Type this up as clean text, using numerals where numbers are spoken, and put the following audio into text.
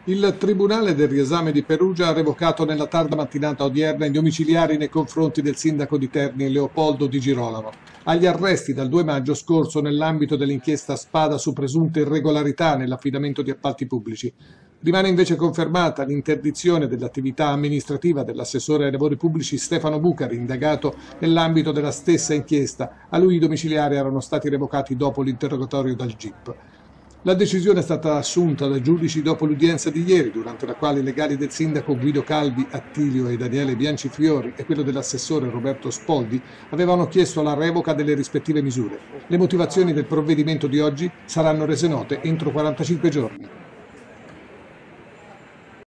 Il Tribunale del riesame di Perugia ha revocato nella tarda mattinata odierna i domiciliari nei confronti del sindaco di Terni Leopoldo Di Girolamo, agli arresti dal 2 maggio scorso nell'ambito dell'inchiesta Spada su presunte irregolarità nell'affidamento di appalti pubblici. Rimane invece confermata l'interdizione dell'attività amministrativa dell'assessore ai lavori pubblici Stefano Bucari, indagato nell'ambito della stessa inchiesta. A lui i domiciliari erano stati revocati dopo l'interrogatorio dal GIP. La decisione è stata assunta dai giudici dopo l'udienza di ieri, durante la quale i legali del sindaco Guido Calvi Attilio e Daniele Biancifiori e quello dell'assessore Roberto Spoldi avevano chiesto la revoca delle rispettive misure. Le motivazioni del provvedimento di oggi saranno rese note entro 45 giorni.